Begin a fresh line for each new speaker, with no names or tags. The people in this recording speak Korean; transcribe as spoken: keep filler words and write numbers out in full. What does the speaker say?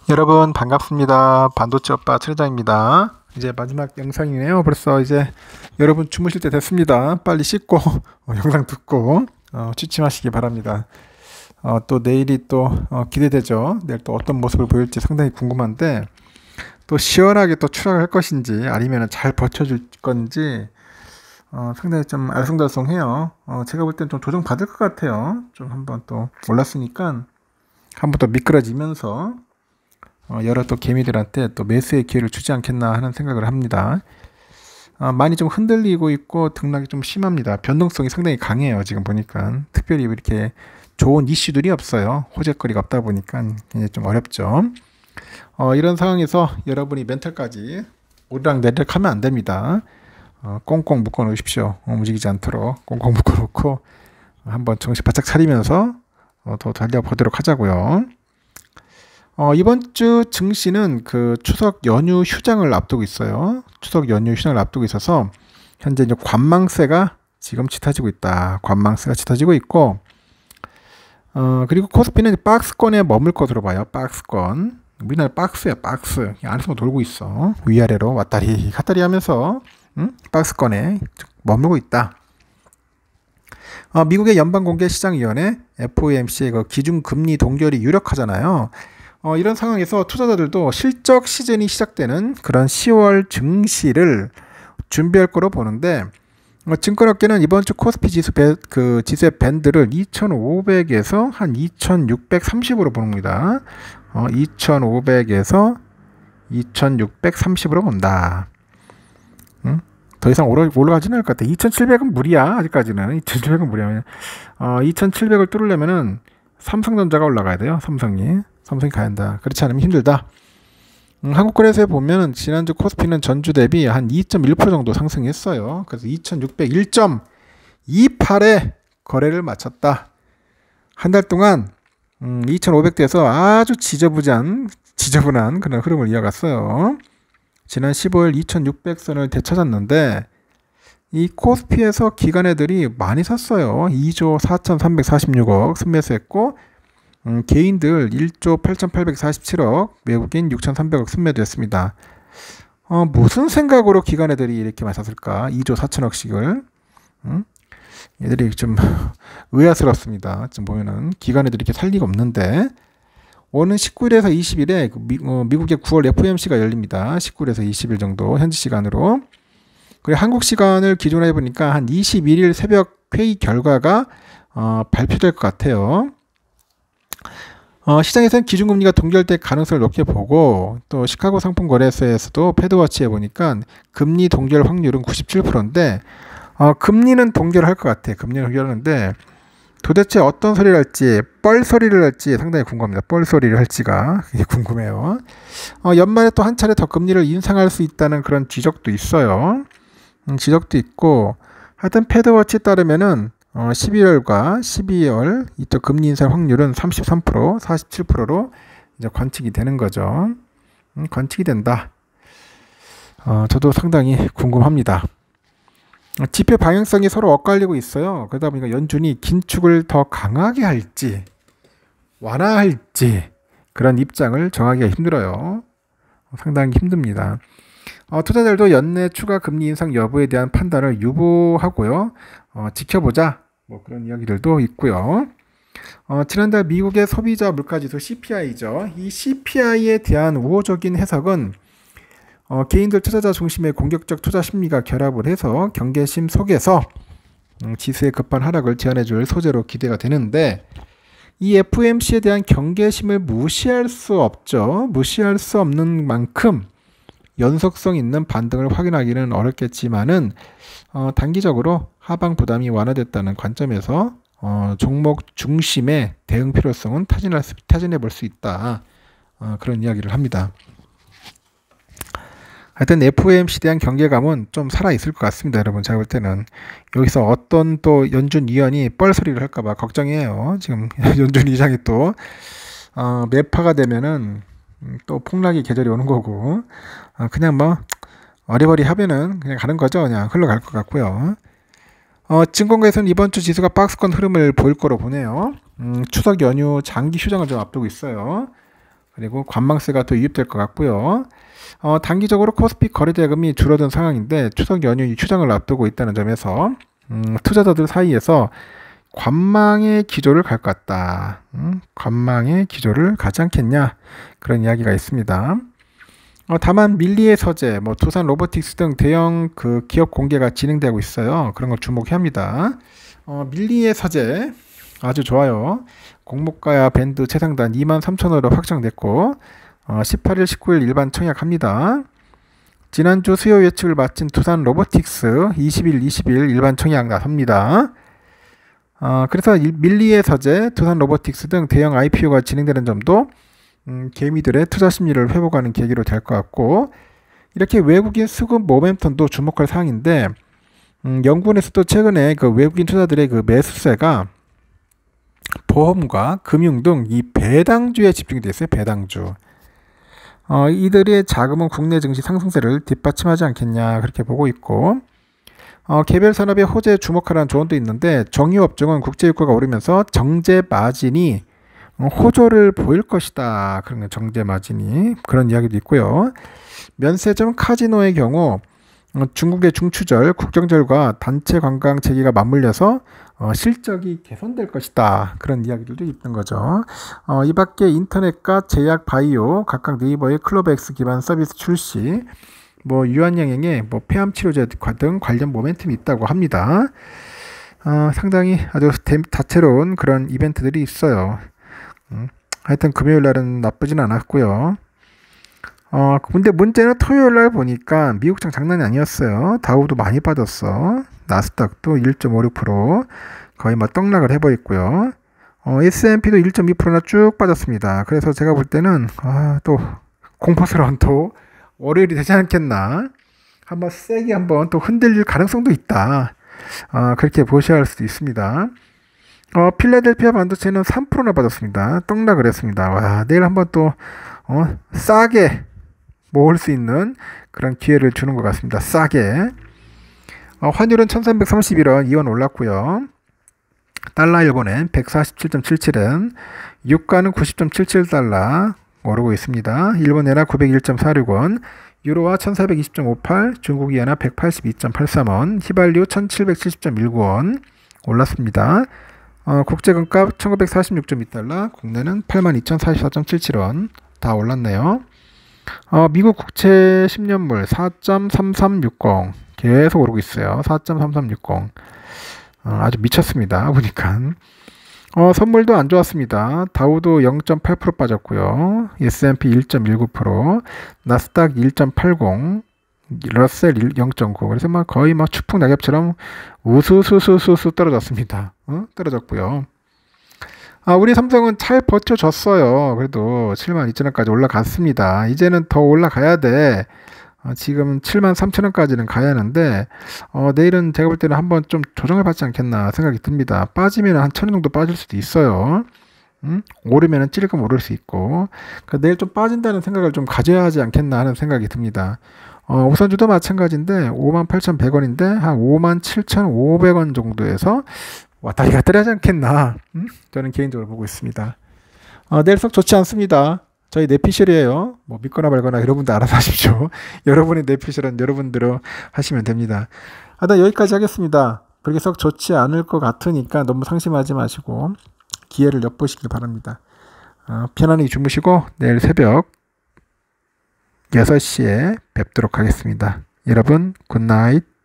여러분 반갑습니다. 반도체 오빠 최장입니다. 이제 마지막 영상이네요. 벌써 이제 여러분 주무실 때 됐습니다. 빨리 씻고 어, 영상 듣고 어, 취침하시기 바랍니다. 어, 또 내일이 또 어, 기대되죠. 내일 또 어떤 모습을 보일지 상당히 궁금한데 또 시원하게 또 추락할 것인지 아니면 잘 버텨줄 건지 어, 상당히 좀 알쏭달쏭해요. 어, 제가 볼 땐 좀 조정 받을 것 같아요. 좀 한번 또 올랐으니까 한번 더 미끄러지면서 어, 여러 또 개미들한테 또 매수의 기회를 주지 않겠나 하는 생각을 합니다. 어, 많이 좀 흔들리고 있고 등락이 좀 심합니다. 변동성이 상당히 강해요. 지금 보니까 특별히 이렇게 좋은 이슈들이 없어요. 호재거리가 없다 보니까 굉장히 좀 어렵죠. 어, 이런 상황에서 여러분이 멘탈까지 오르락내리락 하면 안 됩니다. 어, 꽁꽁 묶어 놓으십시오. 어, 움직이지 않도록 꽁꽁 묶어 놓고 한번 정신 바짝 차리면서 어, 더 달려보도록 하자고요. 어, 이번 주 증시는 그 추석 연휴 휴장을 앞두고 있어요. 추석 연휴 휴장을 앞두고 있어서 현재 이제 관망세가 지금 짙어지고 있다. 관망세가 짙어지고 있고, 어, 그리고 코스피는 박스권에 머물 것으로 봐요. 박스권. 우리나라 박스야, 박스. 안에서 돌고 있어. 위아래로 왔다리 갔다리 하면서 응? 박스권에 머물고 있다. 어, 미국의 연방공개시장위원회 에프오엠씨의 그 기준금리 동결이 유력하잖아요. 어, 이런 상황에서 투자자들도 실적 시즌이 시작되는 그런 시월 증시를 준비할 거로 보는데 어, 증권업계는 이번 주 코스피 지수 배, 그 지수의 밴드를 이천오백에서 한 이천육백삼십으로 보는겁니다. 어, 이천오백에서 이천육백삼십으로 본다. 응? 더 이상 올라, 올라가지는 않을 것 같아. 이천칠백은 무리야. 아직까지는 이천칠백은 무리야. 어, 이천칠백을 뚫으려면은 삼성전자가 올라가야 돼요. 삼성이. 삼성이 가야 한다. 그렇지 않으면 힘들다. 음, 한국거래소에 보면 지난주 코스피는 전주 대비 한 이 점 일 퍼센트 정도 상승했어요. 그래서 이천육백일 점 이팔에 거래를 마쳤다. 한 달 동안 음, 이천오백대에서 아주 지저분한 지저분한 그런 흐름을 이어갔어요. 지난 십오일 이천육백 선을 되찾았는데 이 코스피에서 기관애들이 많이 샀어요. 이조 사천삼백사십육억 순매수했고 음, 개인들 일조 팔천팔백사십칠억, 외국인 육천삼백억 순매도했습니다. 어, 무슨 생각으로 기관애들이 이렇게 많이 샀을까? 이조 사천억씩을. 음? 얘들이 좀 의아스럽습니다. 지금 보면은 기관애들이 이렇게 살 리가 없는데 오는 십구일에서 이십일에 미, 어, 미국의 구월 에프오엠씨가 열립니다. 십구일에서 이십일 정도 현지 시간으로. 그리고 한국 시간을 기준으로 해보니까 한 이십일일 새벽 회의 결과가 어, 발표될 것 같아요. 어, 시장에서는 기준금리가 동결될 가능성을 높게 보고 또 시카고 상품거래소에서도 패드워치에 보니까 금리 동결 확률은 구십칠 퍼센트인데 어, 금리는 동결할 것 같아. 금리는 동결하는데 도대체 어떤 소리를 할지 뻘소리를 할지 상당히 궁금합니다. 뻘소리를 할지가 궁금해요. 어, 연말에 또 한 차례 더 금리를 인상할 수 있다는 그런 지적도 있어요. 음, 지적도 있고 하여튼 패드워치에 따르면은 어, 십일월과 십이월 이쪽 금리 인상 확률은 삼십삼 퍼센트, 사십칠 퍼센트로 이제 관측이 되는 거죠. 음, 관측이 된다. 어, 저도 상당히 궁금합니다. 어, 지표 방향성이 서로 엇갈리고 있어요. 그러다 보니까 연준이 긴축을 더 강하게 할지 완화할지 그런 입장을 정하기가 힘들어요. 어, 상당히 힘듭니다. 어, 투자자들도 연내 추가 금리 인상 여부에 대한 판단을 유보하고요. 어, 지켜보자. 뭐 그런 이야기들도 있고요. 어, 지난달 미국의 소비자 물가지수 씨피아이죠. 이 씨피아이에 대한 우호적인 해석은 어, 개인들 투자자 중심의 공격적 투자 심리가 결합을 해서 경계심 속에서 음, 지수의 급한 하락을 제한해줄 소재로 기대가 되는데 이 에프오엠씨에 대한 경계심을 무시할 수 없죠. 무시할 수 없는 만큼 연속성 있는 반등을 확인하기는 어렵겠지만은 어, 단기적으로 하방 부담이 완화됐다는 관점에서 어, 종목 중심의 대응 필요성은 타진할 수, 타진해 볼 수 있다. 어, 그런 이야기를 합니다. 하여튼 에프오엠씨에 대한 경계감은 좀 살아있을 것 같습니다. 여러분 제가 볼 때는 여기서 어떤 또 연준 위원이 뻘소리를 할까봐 걱정이에요. 지금 연준 의장이 또 어, 매파가 되면은 또 폭락의 계절이 오는 거고 어, 그냥 뭐 어리버리 하면은 그냥 가는 거죠. 그냥 흘러갈 것 같고요. 어, 증권가에서는 이번 주 지수가 박스권 흐름을 보일 거로 보네요. 음, 추석 연휴 장기 휴장을 좀 앞두고 있어요. 그리고 관망세가 또 유입될 것 같고요. 어, 단기적으로 코스피 거래대금이 줄어든 상황인데 추석 연휴 휴장을 앞두고 있다는 점에서 음, 투자자들 사이에서 관망의 기조를 갈 것 같다. 음, 관망의 기조를 가지 않겠냐, 그런 이야기가 있습니다. 어, 다만 밀리의 서재, 뭐 두산 로보틱스 등 대형 그 기업 공개가 진행되고 있어요. 그런 걸 주목해야 합니다. 어, 밀리의 서재 아주 좋아요. 공모가야 밴드 최상단 이만 삼천원으로 확정됐고 어, 십팔 일, 십구 일 일반 청약합니다. 지난주 수요 예측을 마친 두산 로보틱스 이십 일, 이십 일 일반 청약 나섭니다. 어, 그래서 밀리의 서재, 두산 로보틱스 등 대형 아이피오가 진행되는 점도 음, 개미들의 투자 심리를 회복하는 계기로 될 것 같고, 이렇게 외국인 수급 모멘텀도 주목할 사항인데 음, 연구원에서도 최근에 그 외국인 투자들의 그 매수세가 보험과 금융 등 이 배당주에 집중이 되어 있어요. 배당주. 어, 이들의 자금은 국내 증시 상승세를 뒷받침하지 않겠냐, 그렇게 보고 있고, 어, 개별 산업의 호재에 주목하라는 조언도 있는데 정유업종은 국제유가가 오르면서 정제 마진이 호조를 보일 것이다. 그런 정제 마진이, 그런 이야기도 있고요. 면세점 카지노의 경우 어, 중국의 중추절, 국경절과 단체 관광 재개가 맞물려서 어, 실적이 개선될 것이다. 그런 이야기들도 있는 거죠. 어, 이 밖에 인터넷과 제약, 바이오, 각각 네이버의 클로브엑스 기반 서비스 출시, 뭐 유한양행의 뭐 폐암 치료제 등 관련 모멘텀이 있다고 합니다. 어, 상당히 아주 다채로운 그런 이벤트들이 있어요. 음, 하여튼 금요일 날은 나쁘진 않았고요. 어, 근데 문제는 토요일 날 보니까 미국장 장난이 아니었어요. 다우도 많이 빠졌어. 나스닥도 일 점 오육 퍼센트 거의 막 떡락을 해버렸고요. 어, 에스 앤 피도 일 점 이 퍼센트나 쭉 빠졌습니다. 그래서 제가 볼 때는 아, 또 공포스러운 또 월요일이 되지 않겠나. 한번 세게 한번 또 흔들릴 가능성도 있다. 어, 그렇게 보셔야 할 수도 있습니다. 어, 필라델피아 반도체는 삼 퍼센트나 빠졌습니다. 떡락을 했습니다. 와, 내일 한번 또 어, 싸게 모을 수 있는 그런 기회를 주는 것 같습니다. 싸게. 어, 환율은 천삼백삼십일 원, 이 원 올랐고요. 달러 일본엔 백사십칠 점 칠칠엔, 유가는 구십 점 칠칠 달러 오르고 있습니다. 일본 엔화 구백일 점 사육 원, 유로화 천사백이십 점 오팔, 중국 이엔화 백팔십이 점 팔삼 원, 휘발유 천칠백칠십 점 일구 원 올랐습니다. 어, 국제금값 천구백사십육 점 이 달러, 국내는 팔만 이천사십사 점 칠칠 원 다 올랐네요. 어, 미국 국채 십 년물 사 점 삼삼육공 계속 오르고 있어요. 사 점 삼삼육공. 어, 아주 미쳤습니다. 보니까. 어, 선물도 안 좋았습니다. 다우도 영 점 팔 퍼센트 빠졌고요. 에스 앤 피 일 점 일구 퍼센트, 나스닥 일 점 팔십, 러셀 영 점 구. 그래서 막 거의 막 추풍 낙엽처럼 우수수수수수 떨어졌습니다. 어? 떨어졌고요. 아, 우리 삼성은 잘 버텨줬어요. 그래도 칠만 이천 원까지 올라갔습니다. 이제는 더 올라가야 돼. 어, 지금 칠만 삼천 원까지는 가야 하는데 어, 내일은 제가 볼 때는 한번 좀 조정을 받지 않겠나 생각이 듭니다. 빠지면 한 천 원 정도 빠질 수도 있어요. 음? 오르면 찔끔 오를 수 있고, 그러니까 내일 좀 빠진다는 생각을 좀 가져야 하지 않겠나 하는 생각이 듭니다. 어, 우선주도 마찬가지인데 오만 팔천백 원인데 한 오만 칠천오백 원 정도에서 왔다리 갔다리 하지 않겠나. 음? 저는 개인적으로 보고 있습니다. 어, 내일 썩 좋지 않습니다. 저희 내피셜이에요. 뭐 믿거나 말거나 여러분들 알아서 하십시오. 여러분의 내피셜은 여러분대로 하시면 됩니다. 하여튼 여기까지 하겠습니다. 그렇게 썩 좋지 않을 것 같으니까 너무 상심하지 마시고 기회를 엿보시길 바랍니다. 어, 편안히 주무시고 내일 새벽 여섯 시에 뵙도록 하겠습니다. 여러분 굿나잇.